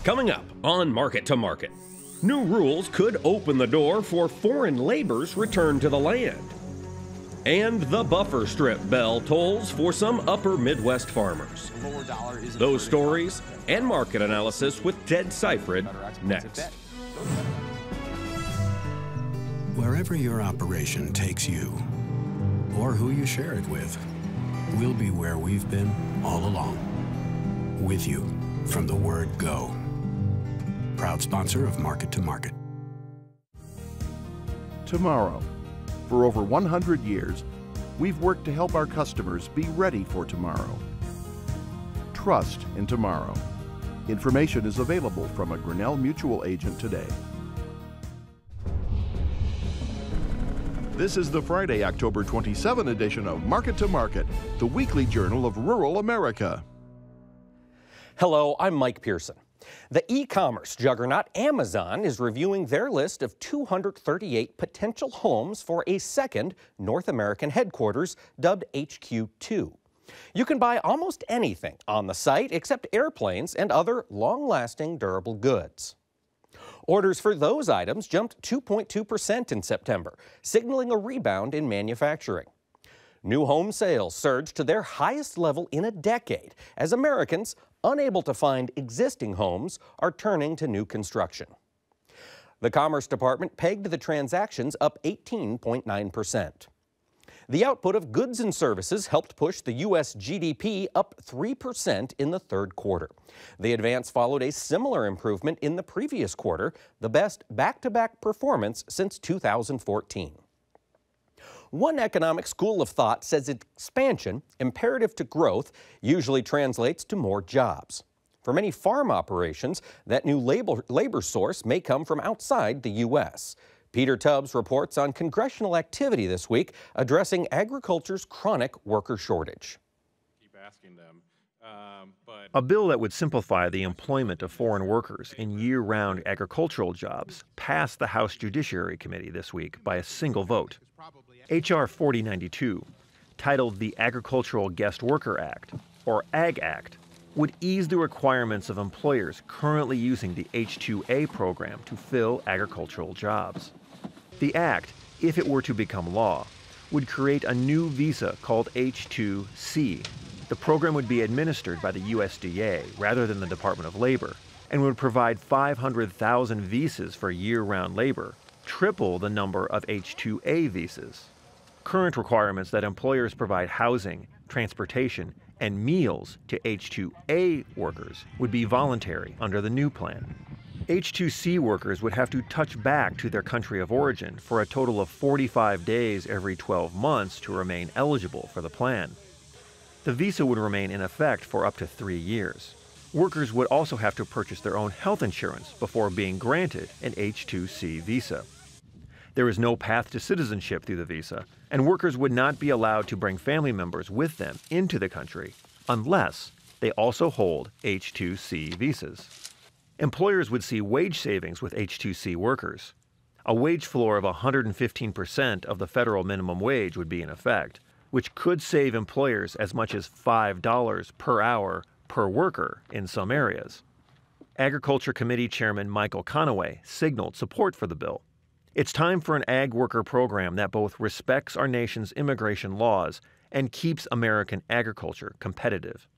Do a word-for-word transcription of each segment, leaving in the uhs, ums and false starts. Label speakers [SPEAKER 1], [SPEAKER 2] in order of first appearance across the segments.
[SPEAKER 1] Coming up on Market to Market, new rules could open the door for foreign labor's return to the land. And the buffer strip bell tolls for some upper Midwest farmers. Those stories and market analysis with Ted Seifried next.
[SPEAKER 2] Wherever your operation takes you, or who you share it with, we'll be where we've been all along. With you from the word go. Proud sponsor of Market to Market.
[SPEAKER 3] Tomorrow. For over one hundred years, we've worked to help our customers be ready for tomorrow. Trust in tomorrow. Information is available from a Grinnell Mutual agent today. This is the Friday, October twenty-seventh edition of Market to Market, the weekly journal of rural America.
[SPEAKER 4] Hello, I'm Mike Pearson. The e-commerce juggernaut Amazon is reviewing their list of two hundred thirty-eight potential homes for a second North American headquarters dubbed H Q two. You can buy almost anything on the site except airplanes and other long-lasting durable goods. Orders for those items jumped two point two percent in September, signaling a rebound in manufacturing. New home sales surged to their highest level in a decade as Americans, unable to find existing homes, are turning to new construction. The Commerce Department pegged the transactions up eighteen point nine percent. The output of goods and services helped push the U S G D P up three percent in the third quarter. The advance followed a similar improvement in the previous quarter, the best back-to-back performance since two thousand fourteen. One economic school of thought says expansion, imperative to growth, usually translates to more jobs. For many farm operations, that new labor, labor source may come from outside the U S Peter Tubbs reports on congressional activity this week addressing agriculture's chronic worker shortage.
[SPEAKER 5] Keep asking them, um, but
[SPEAKER 6] a bill that would simplify the employment of foreign workers in year-round agricultural jobs passed the House Judiciary Committee this week by a single vote. H R forty ninety-two, titled the Agricultural Guest Worker Act, or AG Act, would ease the requirements of employers currently using the H two A program to fill agricultural jobs. The act, if it were to become law, would create a new visa called H two C. The program would be administered by the U S D A rather than the Department of Labor, and would provide five hundred thousand visas for year-round labor, triple the number of H two A visas. Current requirements that employers provide housing, transportation, and meals to H two A workers would be voluntary under the new plan. H two C workers would have to touch back to their country of origin for a total of forty-five days every twelve months to remain eligible for the plan. The visa would remain in effect for up to three years. Workers would also have to purchase their own health insurance before being granted an H two C visa. There is no path to citizenship through the visa, and workers would not be allowed to bring family members with them into the country unless they also hold H two C visas. Employers would see wage savings with H two C workers. A wage floor of one hundred fifteen percent of the federal minimum wage would be in effect, which could save employers as much as five dollars per hour per worker in some areas. Agriculture Committee Chairman Michael Conaway signaled support for the bill. It's time for an ag worker program that both respects our nation's immigration laws and keeps American agriculture competitive.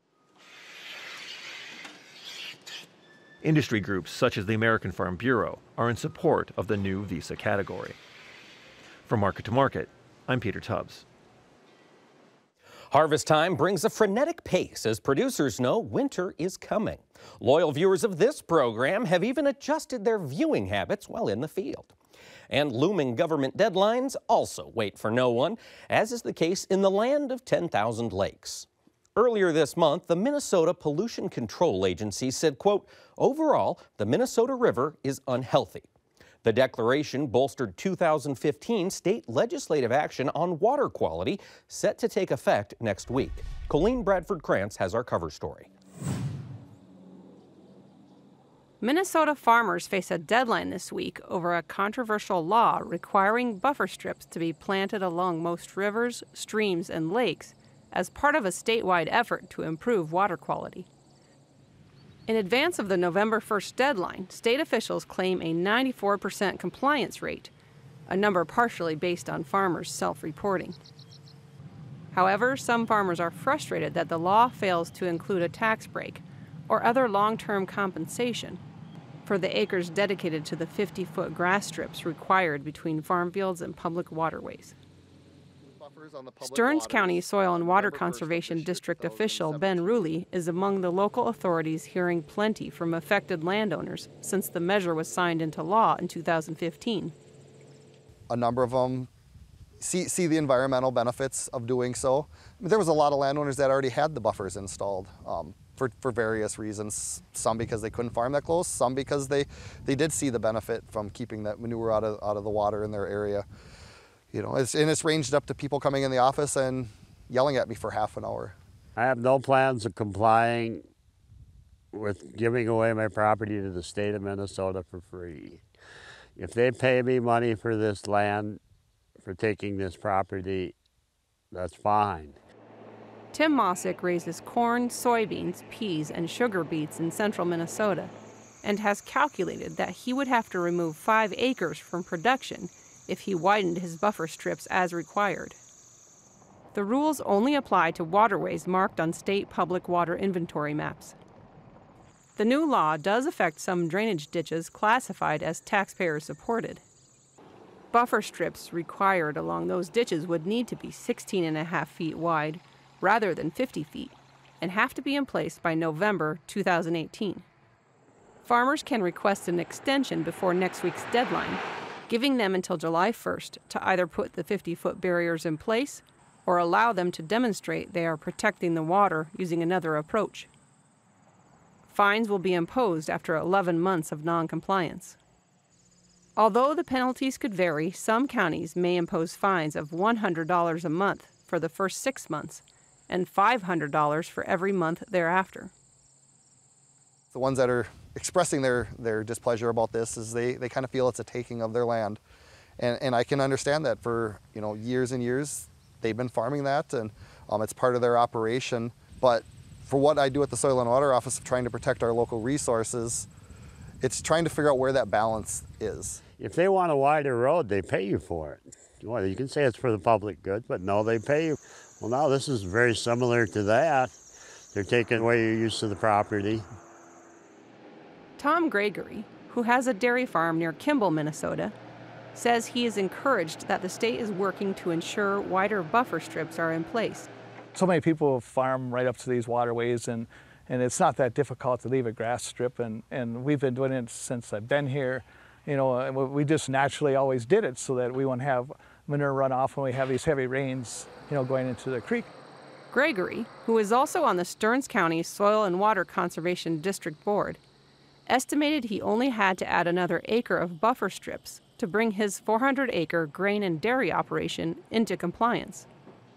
[SPEAKER 6] Industry groups such as the American Farm Bureau are in support of the new visa category. From Market to Market, I'm Peter Tubbs.
[SPEAKER 4] Harvest time brings a frenetic pace as producers know winter is coming. Loyal viewers of this program have even adjusted their viewing habits while in the field. And looming government deadlines also wait for no one, as is the case in the land of ten thousand lakes. Earlier this month, the Minnesota Pollution Control Agency said, quote, overall, the Minnesota River is unhealthy. The declaration bolstered two thousand fifteen state legislative action on water quality set to take effect next week. Colleen Bradford-Krantz has our cover story.
[SPEAKER 7] Minnesota farmers face a deadline this week over a controversial law requiring buffer strips to be planted along most rivers, streams, and lakes as part of a statewide effort to improve water quality. In advance of the November first deadline, state officials claim a ninety-four percent compliance rate, a number partially based on farmers' self-reporting. However, some farmers are frustrated that the law fails to include a tax break or other long-term compensation for the acres dedicated to the fifty-foot grass strips required between farm fields and public waterways. Stearns County Soil and Water Conservation District official Ben Ruley is among the local authorities hearing plenty from affected landowners since the measure was signed into law in two thousand fifteen.
[SPEAKER 8] A number of them see, see the environmental benefits of doing so. I mean, there was a lot of landowners that already had the buffers installed um, for, for various reasons. Some because they couldn't farm that close, some because they, they did see the benefit from keeping that manure out of, out of the water in their area. You know, it's, and it's ranged up to people coming in the office and yelling at me for half an hour.
[SPEAKER 9] I have no plans of complying with giving away my property to the state of Minnesota for free. If they pay me money for this land, for taking this property, that's fine.
[SPEAKER 7] Tim Mossick raises corn, soybeans, peas, and sugar beets in central Minnesota and has calculated that he would have to remove five acres from production if he widened his buffer strips as required. The rules only apply to waterways marked on state public water inventory maps. The new law does affect some drainage ditches classified as taxpayer-supported. Buffer strips required along those ditches would need to be sixteen and a half feet wide rather than fifty feet and have to be in place by November two thousand eighteen. Farmers can request an extension before next week's deadline, giving them until July first to either put the fifty-foot barriers in place or allow them to demonstrate they are protecting the water using another approach. Fines will be imposed after eleven months of non-compliance. Although the penalties could vary, some counties may impose fines of one hundred dollars a month for the first six months and five hundred dollars for every month thereafter.
[SPEAKER 8] The ones that are expressing their, their displeasure about this is they, they kind of feel it's a taking of their land. And, and I can understand that. For you know years and years, they've been farming that, and um, it's part of their operation. But for what I do at the Soil and Water Office of trying to protect our local resources, it's trying to figure out where that balance is.
[SPEAKER 9] If they want a wider road, they pay you for it. Well, you can say it's for the public good, but no, they pay you. Well, now this is very similar to that. They're taking away your use of the property.
[SPEAKER 7] Tom Gregory, who has a dairy farm near Kimball, Minnesota, says he is encouraged that the state is working to ensure wider buffer strips are in place.
[SPEAKER 10] So many people farm right up to these waterways, and, and it's not that difficult to leave a grass strip, and, and we've been doing it since I've been here. You know, we just naturally always did it so that we wouldn't have manure runoff when we have these heavy rains, you know, going into the creek.
[SPEAKER 7] Gregory, who is also on the Stearns County Soil and Water Conservation District Board, estimated he only had to add another acre of buffer strips to bring his four hundred acre grain and dairy operation into compliance.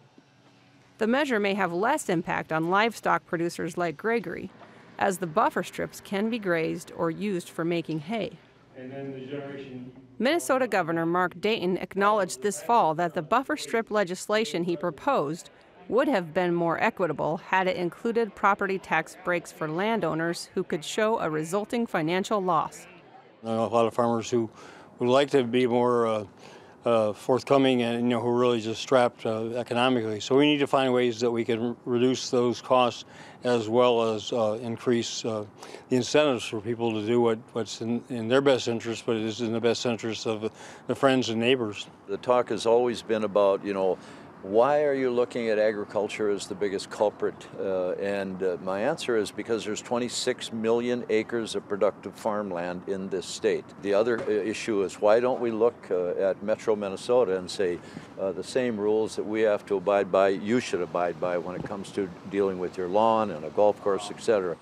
[SPEAKER 7] The measure may have less impact on livestock producers like Gregory, as the buffer strips can be grazed or used for making hay.
[SPEAKER 9] And then the generation...
[SPEAKER 7] Minnesota Governor Mark Dayton acknowledged this fall that the buffer strip legislation he proposed would have been more equitable had it included property tax breaks for landowners who could show a resulting financial loss.
[SPEAKER 11] I know a lot of farmers who would like to be more uh, uh, forthcoming and, you know, who are really just strapped uh, economically. So we need to find ways that we can reduce those costs as well as uh, increase uh, the incentives for people to do what, what's in, in their best interest, but it is in the best interest of the friends and neighbors.
[SPEAKER 12] The talk has always been about, you know, why are you looking at agriculture as the biggest culprit? Uh, and uh, my answer is because there's twenty-six million acres of productive farmland in this state. The other uh, issue is why don't we look uh, at Metro Minnesota and say uh, the same rules that we have to abide by, you should abide by when it comes to dealing with your lawn and a golf course, et cetera.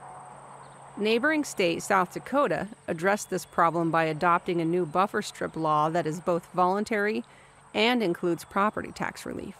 [SPEAKER 7] Neighboring state South Dakota addressed this problem by adopting a new buffer strip law that is both voluntary and includes property tax relief.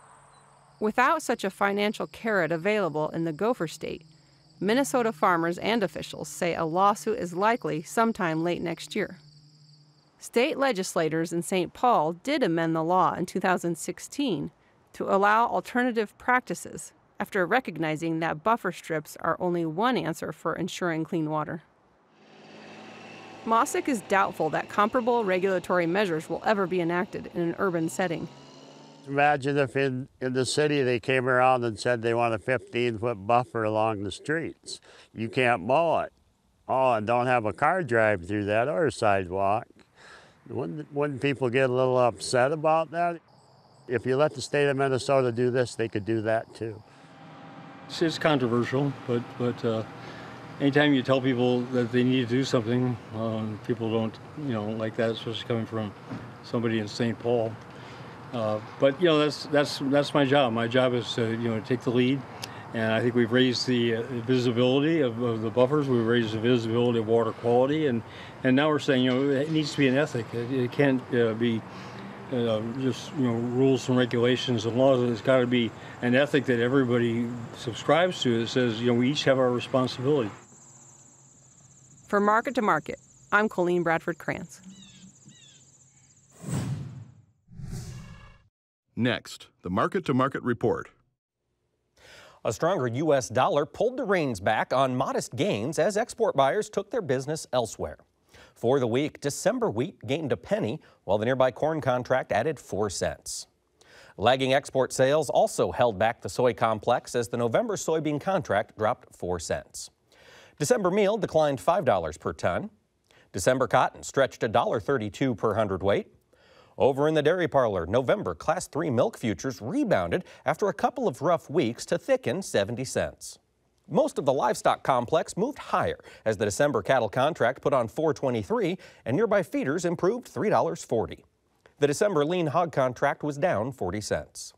[SPEAKER 7] Without such a financial carrot available in the Gopher State, Minnesota farmers and officials say a lawsuit is likely sometime late next year. State legislators in Saint Paul did amend the law in two thousand sixteen to allow alternative practices after recognizing that buffer strips are only one answer for ensuring clean water. Mosick is doubtful that comparable regulatory measures will ever be enacted in an urban setting.
[SPEAKER 9] Imagine if in, in the city they came around and said they want a fifteen foot buffer along the streets. You can't mow it. Oh, and don't have a car drive through that or a sidewalk. Wouldn't, wouldn't people get a little upset about that? If you let the state of Minnesota do this, they could do that too.
[SPEAKER 11] It's, it's controversial, but, but uh, anytime you tell people that they need to do something, um, people don't, you know, like that, especially coming from somebody in Saint Paul. Uh, but you know, that's that's that's my job. My job is to you know take the lead, and I think we've raised the uh, visibility of, of the buffers. We've raised the visibility of water quality, and and now we're saying you know it needs to be an ethic. It, it can't uh, be uh, just you know rules and regulations and laws. It's got to be an ethic that everybody subscribes to. That says you know we each have our responsibility.
[SPEAKER 7] For Market to Market, I'm Colleen Bradford Krantz.
[SPEAKER 3] Next, the Market to Market report.
[SPEAKER 4] A stronger U S dollar pulled the reins back on modest gains as export buyers took their business elsewhere. For the week, December wheat gained a penny, while the nearby corn contract added four cents. Lagging export sales also held back the soy complex as the November soybean contract dropped four cents. December meal declined five dollars per ton. December cotton stretched one dollar thirty-two per hundredweight. Over in the dairy parlor, November Class three milk futures rebounded after a couple of rough weeks to thicken seventy cents. Most of the livestock complex moved higher as the December cattle contract put on four twenty-three and nearby feeders improved three dollars forty. The December lean hog contract was down forty cents.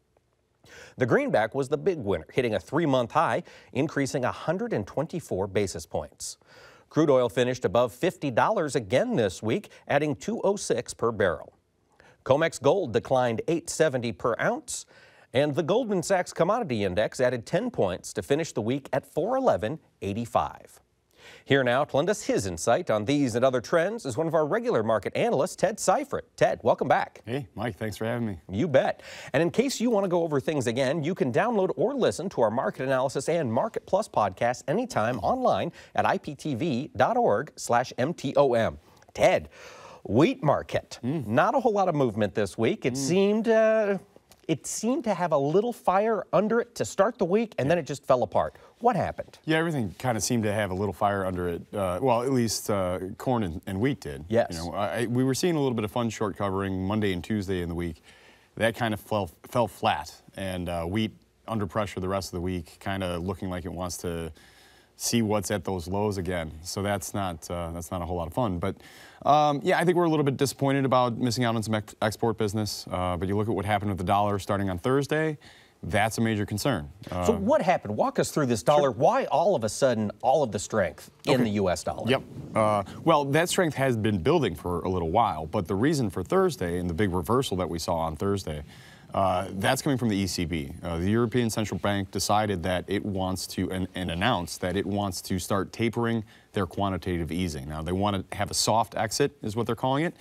[SPEAKER 4] The greenback was the big winner, hitting a three-month high, increasing one hundred twenty-four basis points. Crude oil finished above fifty dollars again this week, adding two oh six per barrel. COMEX gold declined eight seventy per ounce, and the Goldman Sachs Commodity Index added ten points to finish the week at four eleven eighty-five. Here now to lend us his insight on these and other trends is one of our regular market analysts, Ted Seifried. Ted, welcome back.
[SPEAKER 13] Hey, Mike, thanks for having me.
[SPEAKER 4] You bet. And in case you want to go over things again, you can download or listen to our market analysis and Market Plus podcasts anytime online at I P T V dot org slash M T O M. Ted, wheat market. Mm. Not a whole lot of movement this week. It mm. seemed uh, it seemed to have a little fire under it to start the week, and then it just fell apart. What happened?
[SPEAKER 13] Yeah, everything kind of seemed to have a little fire under it. Uh, well, at least uh, corn and, and wheat did.
[SPEAKER 4] Yes.
[SPEAKER 13] You know, I, we were seeing a little bit of fun short covering Monday and Tuesday in the week. That kind of fell, fell flat, and uh, wheat under pressure the rest of the week, kind of looking like it wants to see what's at those lows again. So that's not uh, that's not a whole lot of fun. But um, yeah, I think we're a little bit disappointed about missing out on some ex export business. Uh, but you look at what happened with the dollar starting on Thursday. That's a major concern. Uh,
[SPEAKER 4] so what happened? Walk us through this dollar. Sure. Why all of a sudden all of the strength in okay. the U S dollar?
[SPEAKER 13] Yep. Uh, well, that strength has been building for a little while. But the reason for Thursday and the big reversal that we saw on Thursday, Uh, that's coming from the E C B. Uh, the European Central Bank decided that it wants to, and, and announced that it wants to start tapering their quantitative easing. Now, they want to have a soft exit, is what they're calling it.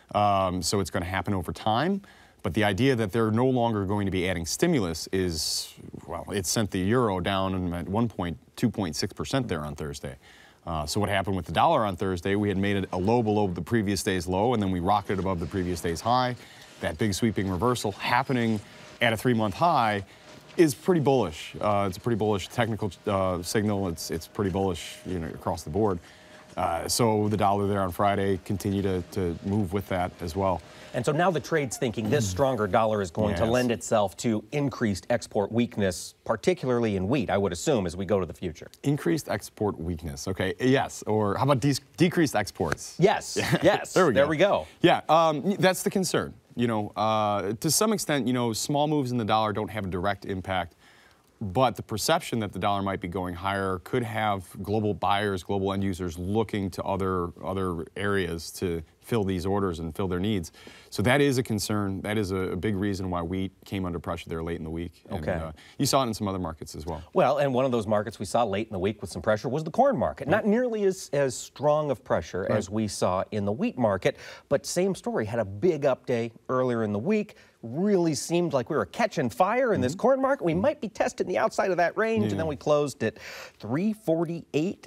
[SPEAKER 13] Um, so it's going to happen over time. But the idea that they're no longer going to be adding stimulus is, well, it sent the euro down at one point two six percent there on Thursday. Uh, so what happened with the dollar on Thursday, we had made it a low below the previous day's low, and then we rocketed above the previous day's high. That big sweeping reversal happening at a three-month high is pretty bullish. Uh, it's a pretty bullish technical uh, signal. It's it's pretty bullish, you know, across the board. Uh, so the dollar there on Friday continued to, to move with that as well.
[SPEAKER 4] And so now the trade's thinking this stronger dollar is going yes. to lend itself to increased export weakness, particularly in wheat, I would assume, as we go to the future.
[SPEAKER 13] Increased export weakness. Okay, yes. Or how about de decreased exports?
[SPEAKER 4] Yes, yes.
[SPEAKER 13] there we
[SPEAKER 4] there
[SPEAKER 13] go.
[SPEAKER 4] we go.
[SPEAKER 13] Yeah, um, that's the concern. You know, uh, to some extent, you know, small moves in the dollar don't have a direct impact, but the perception that the dollar might be going higher could have global buyers, global end users looking to other other areas to fill these orders and fill their needs. So that is a concern. That is a, a big reason why wheat came under pressure there late in the week.
[SPEAKER 4] Okay.
[SPEAKER 13] And, uh, you saw it in some other markets as well.
[SPEAKER 4] Well, and one of those markets we saw late in the week with some pressure was the corn market. Not nearly as, as strong of pressure
[SPEAKER 13] Right.
[SPEAKER 4] as we saw in the wheat market, but same story. Had a big up day earlier in the week. Really seemed like we were catching fire in mm-hmm. this corn market. We might be testing the outside of that range, yeah. and then we closed at three forty-eight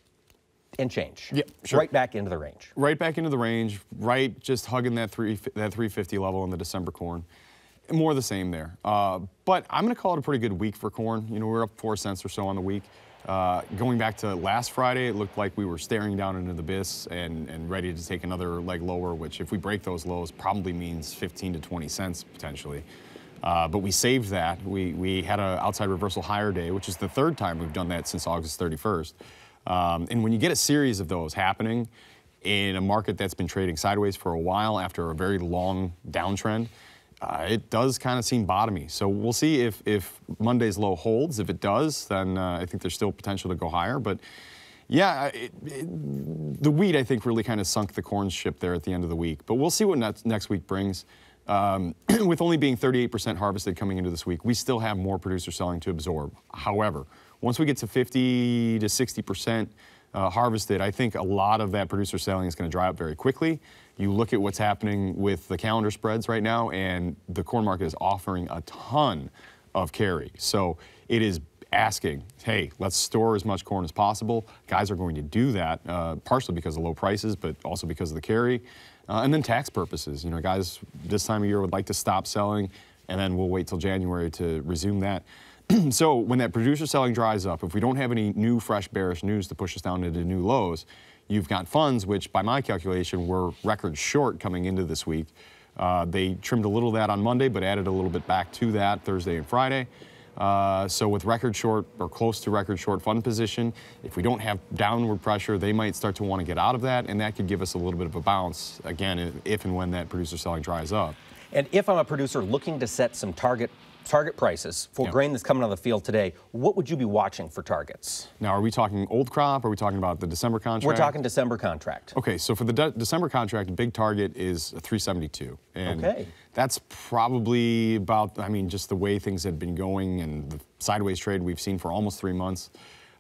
[SPEAKER 4] and change.
[SPEAKER 13] Yeah, sure.
[SPEAKER 4] Right back into the range.
[SPEAKER 13] Right back into the range, right just hugging that three that three fifty level in the December corn. More of the same there. Uh, but I'm going to call it a pretty good week for corn. You know, we're up four cents or so on the week. Uh, going back to last Friday, it looked like we were staring down into the abyss and, and ready to take another leg lower, which if we break those lows probably means fifteen to twenty cents potentially. Uh, but we saved that. We, we had an outside reversal higher day, which is the third time we've done that since August thirty-first. Um, and when you get a series of those happening in a market that's been trading sideways for a while after a very long downtrend, uh, it does kind of seem bottomy. So we'll see if, if Monday's low holds. If it does, then uh, I think there's still potential to go higher. But yeah, it, it, the wheat, I think, really kind of sunk the corn ship there at the end of the week. But we'll see what next, next week brings. Um, with only being thirty-eight percent harvested coming into this week, we still have more producer selling to absorb. However, once we get to fifty to sixty percent uh, harvested, I think a lot of that producer selling is going to dry up very quickly. You look at what's happening with the calendar spreads right now, and the corn market is offering a ton of carry. So it is asking, hey, let's store as much corn as possible. Guys are going to do that, uh, partially because of low prices, but also because of the carry. Uh, and then tax purposes. You know, guys this time of year would like to stop selling, and then we'll wait till January to resume that. So when that producer selling dries up, if we don't have any new, fresh, bearish news to push us down into new lows, you've got funds, which by my calculation were record short coming into this week. Uh, they trimmed a little of that on Monday, but added a little bit back to that Thursday and Friday. Uh, so with record short or close to record short fund position, if we don't have downward pressure, they might start to want to get out of that, and that could give us a little bit of a bounce, again, if, if and when that producer selling dries up.
[SPEAKER 4] And if I'm a producer looking to set some target target prices for
[SPEAKER 13] yeah.
[SPEAKER 4] grain that's coming on the field today, what would you be watching for targets?
[SPEAKER 13] Now, are we talking old crop? Or are we talking about the December contract?
[SPEAKER 4] We're talking December contract.
[SPEAKER 13] Okay, so for the de December contract, a big target is three seventy-two. And
[SPEAKER 4] okay.
[SPEAKER 13] That's probably about, I mean, just the way things had been going and the sideways trade we've seen for almost three months.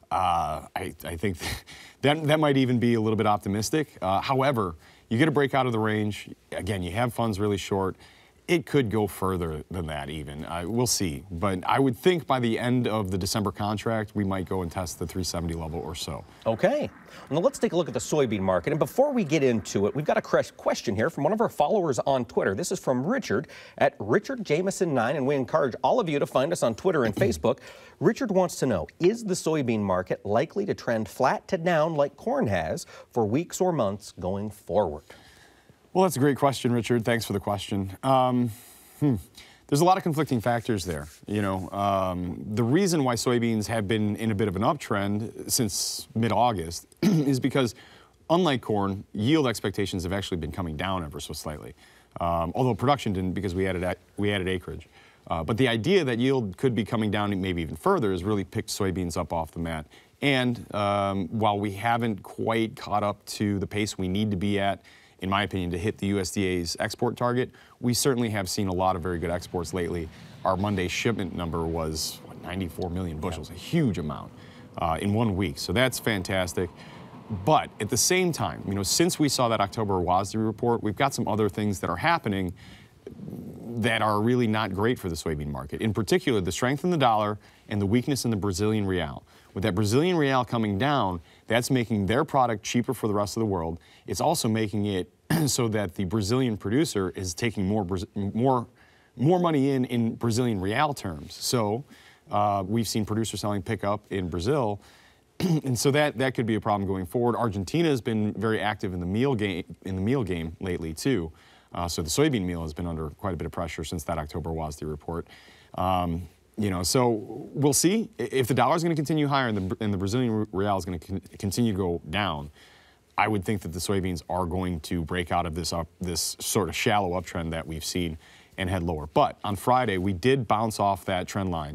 [SPEAKER 13] Uh, I, I think that, that might even be a little bit optimistic. Uh, however, you get a break out of the range. Again, you have funds really short. It could go further than that even. Uh, we'll see. But I would think by the end of the December contract, we might go and test the three seventy level or so.
[SPEAKER 4] Okay. Now let's take a look at the soybean market. And before we get into it, we've got a question here from one of our followers on Twitter. This is from Richard at Richard Jameson nine, and we encourage all of you to find us on Twitter and Facebook. Richard wants to know, is the soybean market likely to trend flat to down like corn has for weeks or months going forward?
[SPEAKER 13] Well, that's a great question, Richard. Thanks for the question. Um, hmm. There's a lot of conflicting factors there. You know, um, the reason why soybeans have been in a bit of an uptrend since mid-August is because, unlike corn, yield expectations have actually been coming down ever so slightly. Um, although production didn't, because we added we added acreage. Uh, but the idea that yield could be coming down maybe even further has really picked soybeans up off the mat. And um, while we haven't quite caught up to the pace we need to be at, in my opinion, to hit the U S D A's export target, we certainly have seen a lot of very good exports lately. Our Monday shipment number was what, ninety-four million bushels, a huge amount uh, in one week. So that's fantastic. But at the same time, you know, since we saw that October WASDE report, we've got some other things that are happening that are really not great for the soybean market. In particular, the strength in the dollar and the weakness in the Brazilian real. With that Brazilian real coming down, that's making their product cheaper for the rest of the world. It's also making it so that the Brazilian producer is taking more more more money in in Brazilian real terms. So uh, we've seen producer selling pick up in Brazil, and so that that could be a problem going forward. Argentina has been very active in the meal game in the meal game lately too. Uh, so the soybean meal has been under quite a bit of pressure since that October WASDE report. Um, You know, so we'll see. If the dollar is going to continue higher and the, and the Brazilian real is going to con continue to go down, I would think that the soybeans are going to break out of this up, this sort of shallow uptrend that we've seen and head lower. But on Friday, we did bounce off that trend line.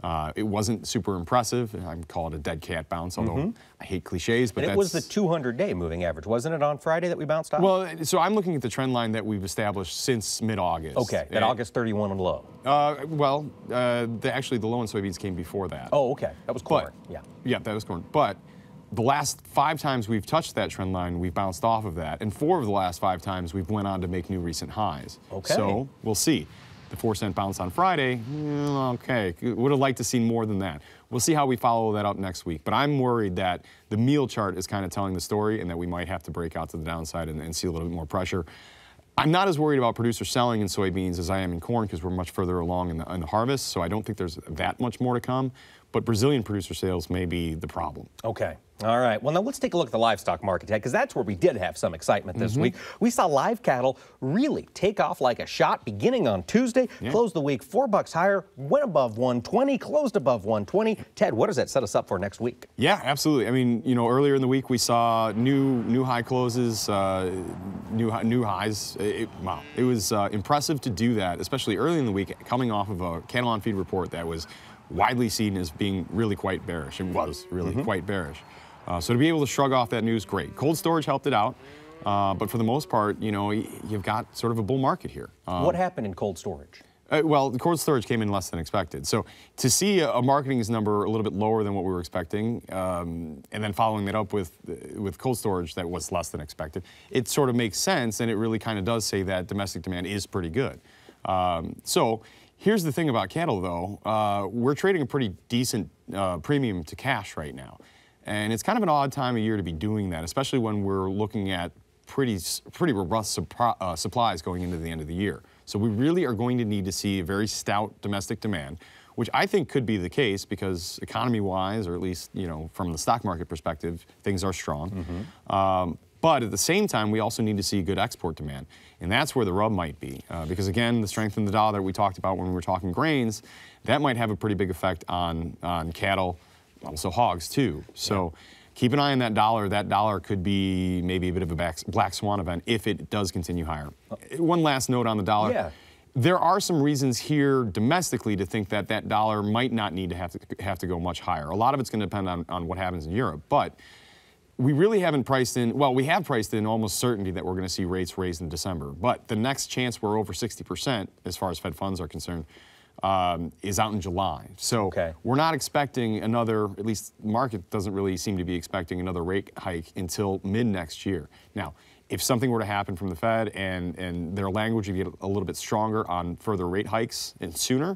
[SPEAKER 13] Uh, it wasn't super impressive. I can call it a dead cat bounce, although
[SPEAKER 4] Mm-hmm.
[SPEAKER 13] I hate cliches. But
[SPEAKER 4] and it
[SPEAKER 13] that's,
[SPEAKER 4] was the two hundred day moving average, wasn't it, on Friday that we bounced off?
[SPEAKER 13] Well, so I'm looking at the trend line that we've established since mid-August.
[SPEAKER 4] Okay, that
[SPEAKER 13] and,
[SPEAKER 4] August thirty-one low.
[SPEAKER 13] Uh, well, uh, the, actually, the low in soybeans came before that.
[SPEAKER 4] Oh, okay. That was corn.
[SPEAKER 13] But,
[SPEAKER 4] yeah.
[SPEAKER 13] Yeah, that was corn. But the last five times we've touched that trend line, we've bounced off of that. And four of the last five times, we've went on to make new recent highs.
[SPEAKER 4] Okay.
[SPEAKER 13] So we'll see. The four cent bounce on Friday, mm, okay. Would have liked to see more than that. We'll see how we follow that up next week. But I'm worried that the meal chart is kind of telling the story and that we might have to break out to the downside and, and see a little bit more pressure. I'm not as worried about producer selling in soybeans as I am in corn because we're much further along in the, in the harvest, so I don't think there's that much more to come. But Brazilian producer sales may be the problem.
[SPEAKER 4] Okay. All right. Well, now let's take a look at the livestock market, Ted, because that's where we did have some excitement this
[SPEAKER 13] Mm-hmm.
[SPEAKER 4] week. We saw live cattle really take off like a shot beginning on Tuesday,
[SPEAKER 13] Yeah.
[SPEAKER 4] closed the week four bucks higher, went above one twenty, closed above one twenty. Ted, what does that set us up for next week?
[SPEAKER 13] Yeah, absolutely. I mean, you know, earlier in the week we saw new new high closes, uh, new hi- new highs. It, wow, it was uh, impressive to do that, especially early in the week, coming off of a cattle on feed report that was widely seen as being really quite bearish. It was really
[SPEAKER 4] Mm-hmm.
[SPEAKER 13] quite bearish. Uh, so to be able to shrug off that news, great. Cold storage helped it out, uh, but for the most part, you know, y- you've got sort of a bull market here. Um,
[SPEAKER 4] what happened in cold storage?
[SPEAKER 13] Uh, well, the cold storage came in less than expected. So to see a, a marketing's number a little bit lower than what we were expecting, um, and then following that up with uh, with cold storage that was less than expected, it sort of makes sense, and it really kind of does say that domestic demand is pretty good. Um, so here's the thing about cattle, though. Uh, we're trading a pretty decent uh, premium to cash right now. And it's kind of an odd time of year to be doing that, especially when we're looking at pretty, pretty robust supri- uh, supplies going into the end of the year. So we really are going to need to see a very stout domestic demand, which I think could be the case because economy-wise, or at least, you know, from the stock market perspective, things are strong. Mm-hmm. Um, but at the same time, we also need to see good export demand. And that's where the rub might be. Uh, because again, the strength in the dollar that we talked about when we were talking grains, that might have a pretty big effect on, on cattle, also hogs too. So yeah. Keep an eye on that dollar. That dollar could be maybe a bit of a back, black swan event if it does continue higher. Uh, One last note on the dollar.
[SPEAKER 4] Yeah.
[SPEAKER 13] There are some reasons here domestically to think that that dollar might not need to have to have to go much higher. A lot of it's going to depend on, on what happens in Europe. But we really haven't priced in, well, we have priced in almost certainty that we're going to see rates raised in December. But the next chance we're over sixty percent as far as Fed funds are concerned Um, is out in July. So
[SPEAKER 4] okay.
[SPEAKER 13] we're not expecting another, at least the market doesn't really seem to be expecting another rate hike until mid next year. Now, if something were to happen from the Fed and, and their language would get a little bit stronger on further rate hikes and sooner,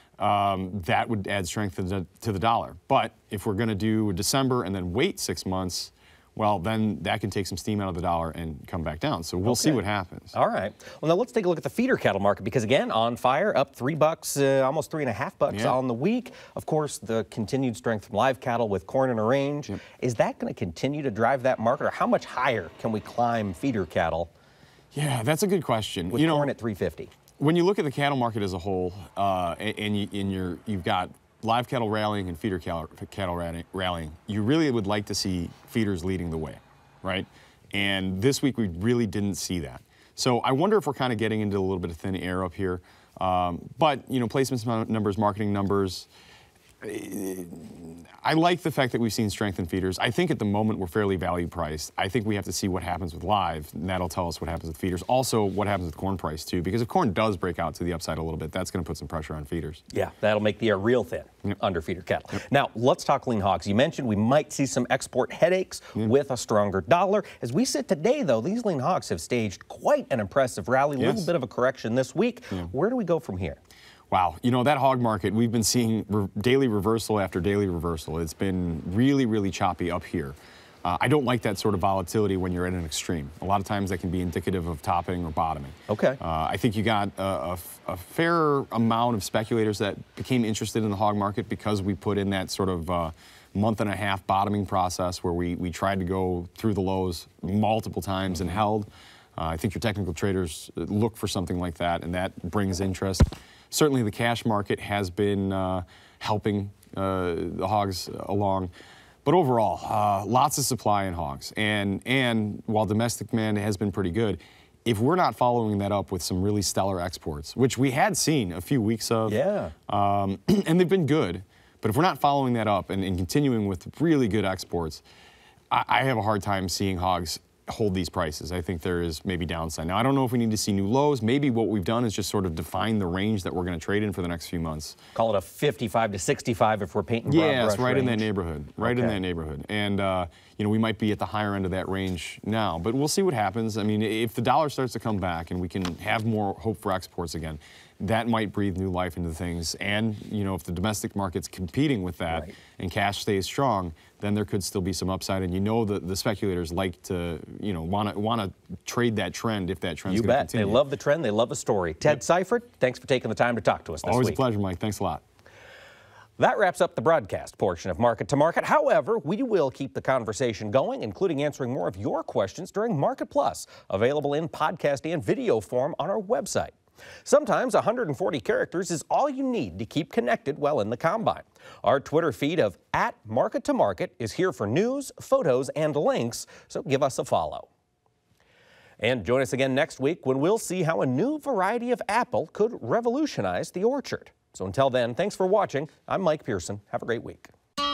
[SPEAKER 13] um, that would add strength to the, to the dollar. But if we're going to do December and then wait six months, well, then that can take some steam out of the dollar and come back down. So we'll
[SPEAKER 4] okay.
[SPEAKER 13] see what happens.
[SPEAKER 4] All right. Well, now let's take a look at the feeder cattle market because, again, on fire, up three bucks, uh, almost three and a half bucks
[SPEAKER 13] yeah.
[SPEAKER 4] on the week. Of course, the continued strength from live cattle with corn in a range. Yep. Is that going to continue to drive that market, or how much higher can we climb feeder cattle?
[SPEAKER 13] Yeah, that's a good question.
[SPEAKER 4] With
[SPEAKER 13] you know,
[SPEAKER 4] corn at three fifty.
[SPEAKER 13] When you look at the cattle market as a whole, uh, and, and, you, and you're, you've got live cattle rallying and feeder cattle, cattle rallying, you really would like to see feeders leading the way. Right? And this week we really didn't see that. So I wonder if we're kind of getting into a little bit of thin air up here. Um, but, you know, placements numbers, marketing numbers, I like the fact that we've seen strength in feeders. I think at the moment we're fairly value priced. I think we have to see what happens with live, and that'll tell us what happens with feeders. Also, what happens with corn price, too, because if corn does break out to the upside a little bit, that's going to put some pressure on feeders.
[SPEAKER 4] Yeah, that'll make the air real thin yep. under feeder cattle. Yep. Now, let's talk lean hogs. You mentioned we might see some export headaches yep. with a stronger dollar. As we sit today, though, these lean hogs have staged quite an impressive rally, a
[SPEAKER 13] yes.
[SPEAKER 4] little bit of a correction this week. Yeah. Where do we go from here?
[SPEAKER 13] Wow, you know, that hog market, we've been seeing re- daily reversal after daily reversal. It's been really, really choppy up here. Uh, I don't like that sort of volatility when you're at an extreme. A lot of times that can be indicative of topping or bottoming.
[SPEAKER 4] Okay.
[SPEAKER 13] Uh, I think you got a, a, a fair amount of speculators that became interested in the hog market because we put in that sort of uh, month and a half bottoming process where we, we tried to go through the lows multiple times mm-hmm. and held. Uh, I think your technical traders look for something like that, and that brings interest. Certainly the cash market has been uh, helping uh, the hogs along. But overall, uh, lots of supply in hogs. And, and while domestic demand has been pretty good, if we're not following that up with some really stellar exports, which we had seen a few weeks of,
[SPEAKER 4] yeah.
[SPEAKER 13] um, and they've been good, But if we're not following that up and, and continuing with really good exports, I, I have a hard time seeing hogs hold these prices. I think there is maybe downside. Now, I don't know if we need to see new lows. Maybe what we've done is just sort of define the range that we're going to trade in for the next few months.
[SPEAKER 4] Call it a fifty-five to sixty-five if we're painting broad
[SPEAKER 13] Yeah,
[SPEAKER 4] brush
[SPEAKER 13] it's right
[SPEAKER 4] range.
[SPEAKER 13] in that neighborhood. Right
[SPEAKER 4] Okay.
[SPEAKER 13] in that neighborhood. And, uh, you know, we might be at the higher end of that range now. But we'll see what happens. I mean, if the dollar starts to come back and we can have more hope for exports again, that might breathe new life into things. And, you know, if the domestic market's competing with that
[SPEAKER 4] Right.
[SPEAKER 13] and cash stays strong, then there could still be some upside. And you know that the speculators like to, you know, want to want to trade that trend if that trend's
[SPEAKER 4] You
[SPEAKER 13] going to
[SPEAKER 4] bet.
[SPEAKER 13] continue.
[SPEAKER 4] They love the trend. They love the story. Ted
[SPEAKER 13] Yep.
[SPEAKER 4] Seifried, thanks for taking the time to talk to us this
[SPEAKER 13] Always
[SPEAKER 4] week.
[SPEAKER 13] a pleasure, Mike. Thanks a lot.
[SPEAKER 4] That wraps up the broadcast portion of Market to Market. However, we will keep the conversation going, including answering more of your questions during Market Plus, available in podcast and video form on our website. Sometimes one hundred forty characters is all you need to keep connected while in the combine. Our Twitter feed of at Market to Market is here for news, photos, and links, so give us a follow. And join us again next week when we'll see how a new variety of apple could revolutionize the orchard. So until then, thanks for watching. I'm Mike Pearson. Have a great week.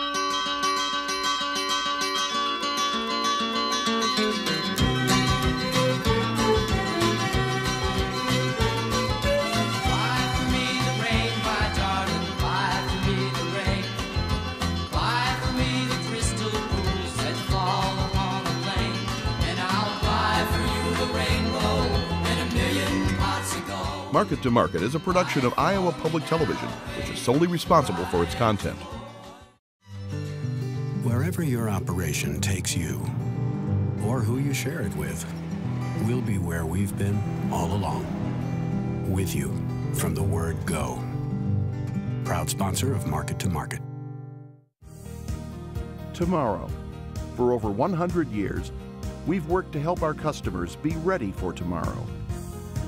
[SPEAKER 3] Market to Market is a production of Iowa Public Television, which is solely responsible for its content.
[SPEAKER 2] Wherever your operation takes you, or who you share it with, we'll be where we've been all along. With you from the word go. Proud sponsor of Market to Market.
[SPEAKER 3] Tomorrow. For over one hundred years, we've worked to help our customers be ready for tomorrow.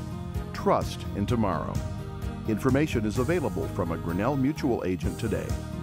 [SPEAKER 3] Trust in tomorrow. Information is available from a Grinnell Mutual agent today.